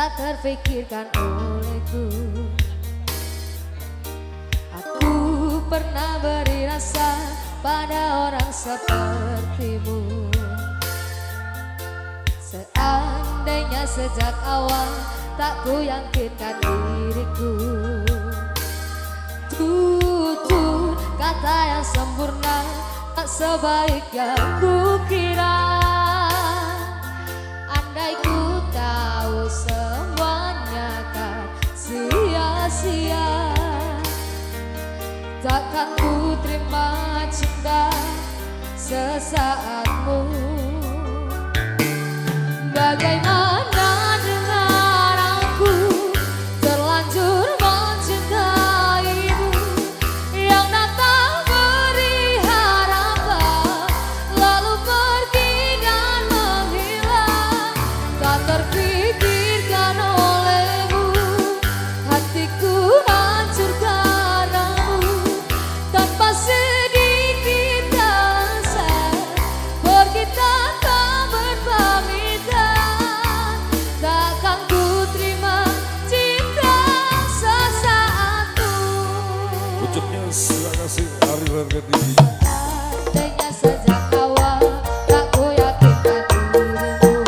tak terfikirkan olehku. Aku pernah beri rasa pada orang sepertimu. Seandainya sejak awal tak ku yakinkan diriku. Tutur kata yang sempurna tak sebaik yang ku kira. Andai ku tahu semuanya kan sia-sia, takkan ku terima cinta sesaatmu. Bagaimana dengan aku terlanjur mencintaimu, yang datang beri harapan lalu pergi dan menghilang. Tak terpikirkan olehmu, hatiku hancur karenamu. Tanpa sedikit asa pergi tanpa berpamitan. Takkan ku terima cinta sesaatmu. Ucapnya terima kasih Ari Harga Diri. Andainya sejak awal tak ku yakinkan dirimu.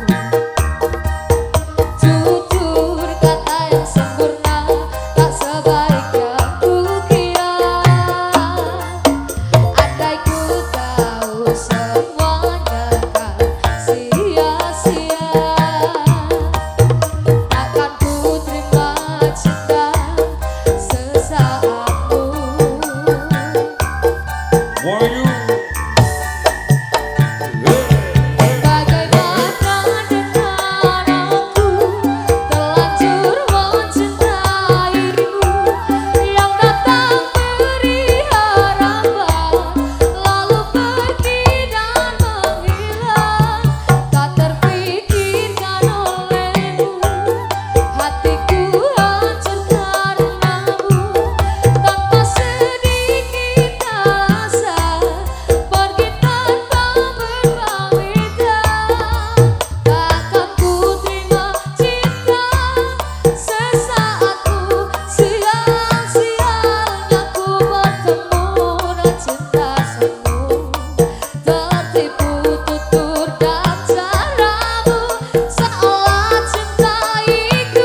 Tutur kata yang sempurna tak sebaik yang ku kira. Andai ku tahu semuanya kan sia-sia, takkan ku terima cinta sesaatmu. Wahyu. Bagaimana dengan aku terlanjur mencintaimu, yang datang beri harapan lalu pergi dan menghilang. Tak terpikirkan olehmu, hatiku hancur karenamu. Tanpa sedikit asa pergi tanpa berpamitan. Takkan ku terima cinta sesaatmu. Siang-siangnya ku bertemu dan cinta semu. Tertipu tutur dan caramu, seolah cintaiku.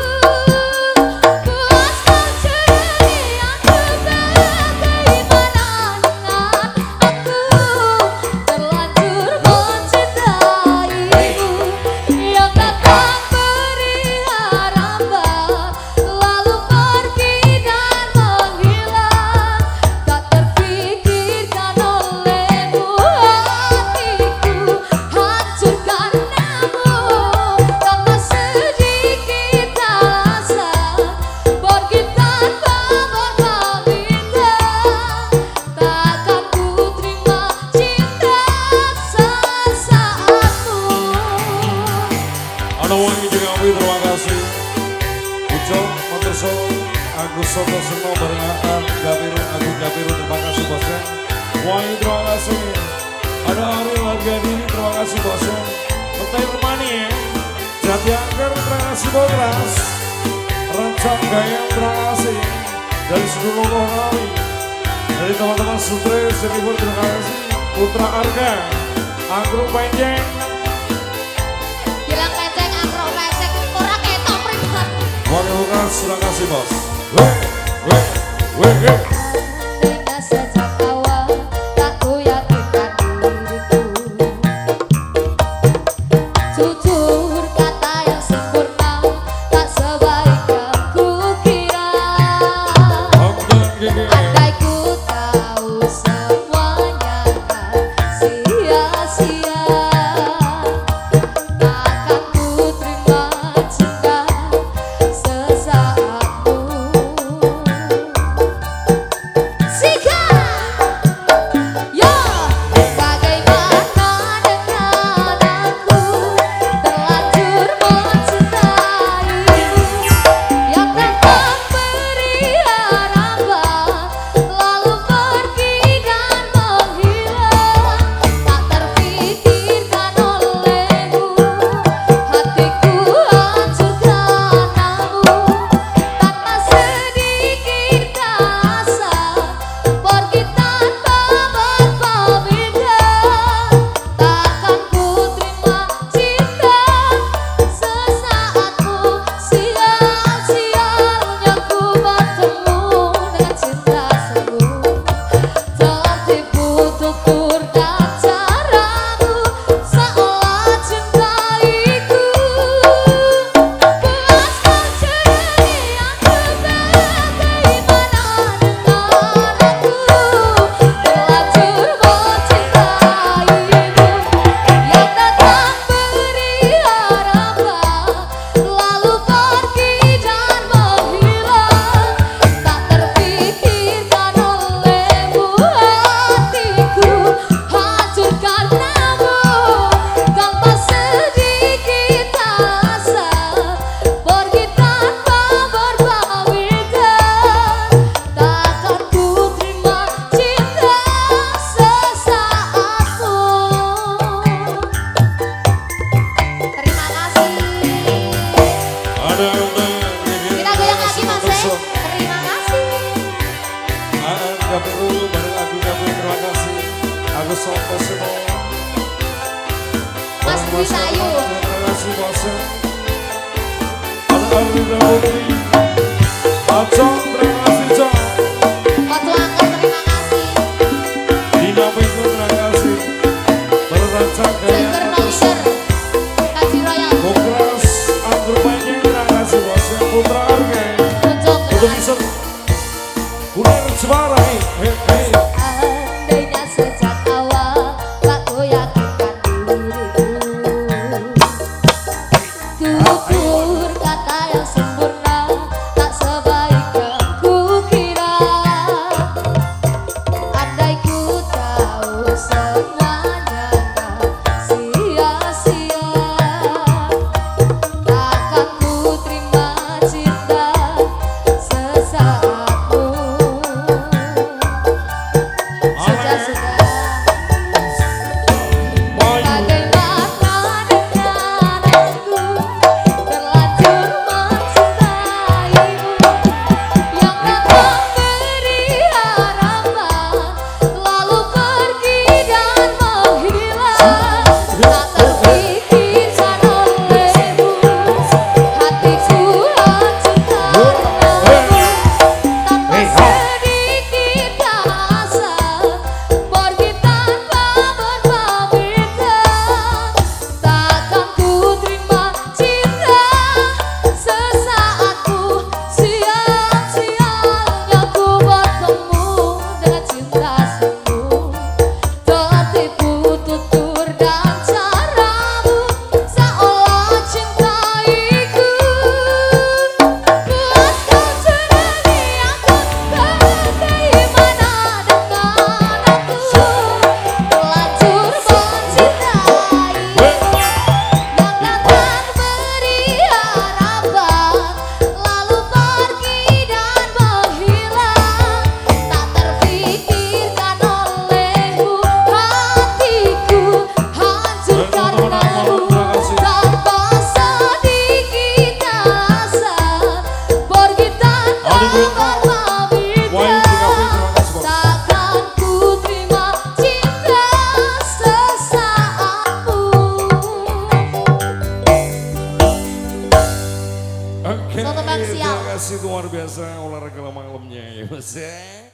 Puas keceriaanku, bagaimana dengan aku terlanjur mencintaimu, yang datang beri harapan lalu pergi dan menghilang. Tak terpikirkan olehmu, hatiku hancur karenamu. Tanpa sedikit asa pergi tanpa berpamitan. Takkan ku terima cinta sesaatmu. Ada wangi juga kami terima kasih. Ucap Motorso Agus Soto semua barengan Gabiru Agus Gabiru terima kasih bosnya. Wangi terima kasih. Ada Ari Harga Diri terima kasih bosnya. Petai Rumani ya. Jati Angker terima kasih Bogras. Rancang Gaya terima kasih. Dari seluruh kami. Dari teman-teman Sutre Seribur terima kasih. Putra Arga Anggrung Panjang. Bilang penceng akro pesek ora ketok pribusan. Wangi Bogras terima kasih bos. Weh. Andainya sejak awal tak ku yakinkan diriku. Tutur kata yang sempurna tak sebaik yang ku kira. Andai ku tahu semuanya kan sia-sia, takkan ku terima cinta sesaatmu. Gabiru bareng aku Gabiru, terima kasih. Agus Soto semua. Mas Dwi Sayu. Terima kasih bosnya. Ada Arwida Putri. Acong, terima kasih Cong. Batu Angkat terima kasih. Dina Pintu, terima kasih. Berancang gaya Singer Nonger Kaji Royal. Bukras, Anggur Panjang, terima kasih bosnya. Putra Arge. Ucok Untuk bisa Udah Cemara, hei. andainya sejak awal tak ku yakinkan diriku. Tutur kata yang sempurna tak sebaik yang ku kira. Andai ku tahu semuanya tak sia-sia, takkan ku terima cinta sesaatmu. Sudah-sudah bagaimana dengan aku terlanjur mencintaimu yang datang beri harapan lalu pergi dan menghilang, tak terpikirkan olehmu hatiku hancur karenamu tanpa sedikit asa pergi tanpa berpamitan. Takkan ku terima cinta sesaatku siang-siangnya ku bertemu dengan cinta semu. Tertipu tutur dan caramu seolah cintaiku. Buat kau senangi aku bagaimana dengan aku terlanjur mencintai yang datang beri harapan lalu pergi dan menghilang, tak terpikirkan olehmu hatiku hancur karenamu tanpa sedikit asa pergi tanpa berpamitan. Takkan ku terima cinta sesaatmu. Oke, Soto Bang Sial. terima kasih luar biasa olahraga malamnya ya Mas ya.